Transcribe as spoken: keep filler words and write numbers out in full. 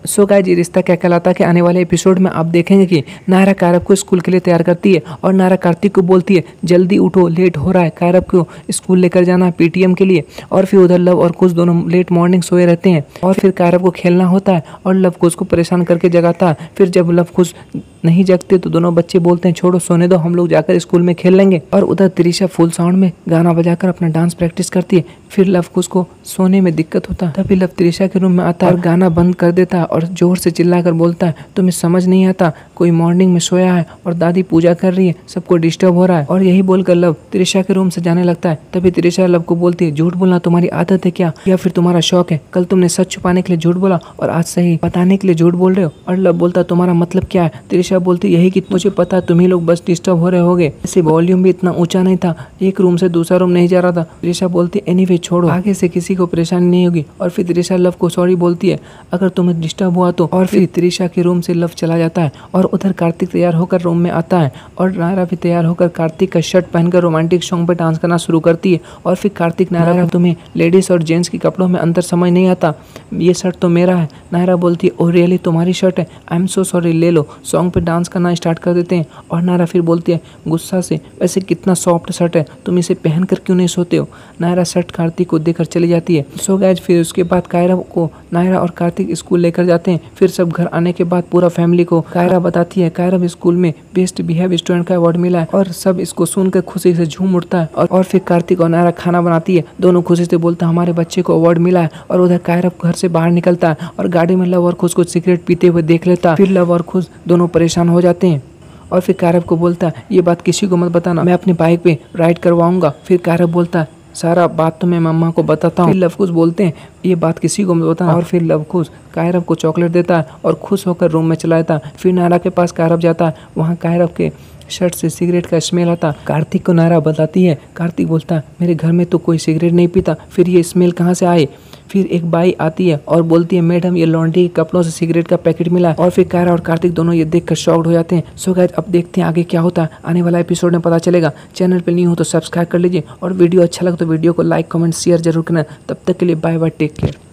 So guys, ये रिश्ता क्या कहलाता के आने वाले एपिसोड में आप देखेंगे कि नायरा कायरव को स्कूल के लिए तैयार करती है और नायरा कार्तिक को बोलती है जल्दी उठो, लेट हो रहा है, कायरव को स्कूल लेकर जाना है पीटीएम के लिए। और फिर उधर लव और कुछ दोनों लेट मॉर्निंग सोए रहते हैं और फिर कायरव को खेलना होता है और लव कुछ को परेशान करके जगाता है। फिर जब लव कुछ नहीं जगते तो दोनों बच्चे बोलते हैं छोड़ो सोने दो, हम लोग जाकर स्कूल में खेल लेंगे। और उधर त्रिशा फुल साउंड में गाना बजाकर अपना डांस प्रैक्टिस करती है। फिर लव कुछ को सोने में दिक्कत होता है, तभी लव त्रिशा के रूम में आता है और गाना बंद कर देता है और जोर से चिल्लाकर बोलता है तुम्हें समझ नहीं आता, कोई मॉर्निंग में सोया है और दादी पूजा कर रही है, सबको डिस्टर्ब हो रहा है। और यही बोलकर लव त्रिशा के रूम से जाने लगता है। तभी त्रिशा लव को बोलती है झूठ बोलना तुम्हारी आदत है क्या, या फिर तुम्हारा शौक है? कल तुमने सच छुपाने के लिए झूठ बोला और आज सही बताने के लिए झूठ बोल रहे हो। और लव बोलता तुम्हारा मतलब क्या है? त्रिशा बोलती यही कि मुझे पता है तुम ही लोग बस डिस्टर्ब हो रहे होगे, ऐसे वॉल्यूम भी इतना ऊंचा नहीं था, एक रूम से दूसरा रूम नहीं जा रहा था। त्रिशा बोलती एनीवे छोड़ो, आगे से किसी को परेशानी नहीं होगी। और फिर त्रिशा लव को सॉरी बोलती है अगर तुम्हें डिस्टर्ब हुआ तो। और फिर त्रिशा के रूम से लव चला जाता है और उधर कार्तिक तैयार होकर रूम में आता है और नायरा भी तैयार होकर कार्तिक का शर्ट पहनकर रोमांटिक सॉन्ग पर डांस करना शुरू करती है। और फिर कार्तिक नायरा तुम्हें लेडीज और जेंट्स के कपड़ों में अंतर समझ नहीं आता, ये शर्ट तो मेरा है। नायरा बोलती है ओ रियली तुम्हारी शर्ट है, आई एम सो सॉरी, ले लो। सॉन्ग पे डांस करना स्टार्ट कर देते हैं और नायरा फिर बोलती है गुस्सा से वैसे कितना सॉफ्ट शर्ट है, तुम इसे पहन कर क्यों नहीं सोते हो? नायरा शर्ट कार्तिक को देकर चली जाती है। सो गाइस, फिर उसके बाद कायरा को नायरा और कार्तिक स्कूल लेकर जाते हैं। फिर सब घर आने के बाद पूरा फैमिली को कायरा बताती है कायरा स्कूल में बेस्ट बिहेव स्टूडेंट का अवार्ड मिला है और सब इसको सुनकर खुशी से झूम उठता है। और, और फिर कार्तिक और नायरा खाना बनाती है, दोनों खुशी से बोलता है हमारे बच्चे को अवार्ड मिला है। और उधर कायरा घर से बाहर निकलता है और गाड़ी में लव और खुश को सिगरेट पीते हुए देख लेता है। फिर लव और खुश दोनों परेशान हो जाते हैं और फिर कायरव को बोलता है ये बात किसी को मत बताना, मैं अपनी बाइक पे राइड करवाऊंगा। फिर कायरव बोलता है सारा बात तो मैं मम्मा को बताता हूँ। फिर लवकुश बोलते हैं ये बात किसी को मत बताना। और फिर लवकुश कायरव को चॉकलेट देता है और खुश होकर रूम में चला जाता है। फिर नायरा के पास कायरव जाता है, वहाँ कायरव के शर्ट से सिगरेट का स्मेल आता। कार्तिक को नायरा बताती है, कार्तिक बोलता है मेरे घर में तो कोई सिगरेट नहीं पीता, फिर ये स्मेल कहाँ से आए? फिर एक बाई आती है और बोलती है मैडम ये लॉन्ड्री के कपड़ों से सिगरेट का पैकेट मिला है। और फिर कायरा और कार्तिक दोनों ये देखकर शॉक्ड हो जाते हैं। सो गाइस, अब देखते हैं आगे क्या होता है, आने वाला एपिसोड में पता चलेगा। चैनल पर न्यू हो तो सब्सक्राइब कर लीजिए और वीडियो अच्छा लगे तो वीडियो को लाइक कमेंट शेयर जरूर करना। तब तक के लिए बाय बाय, टेक केयर।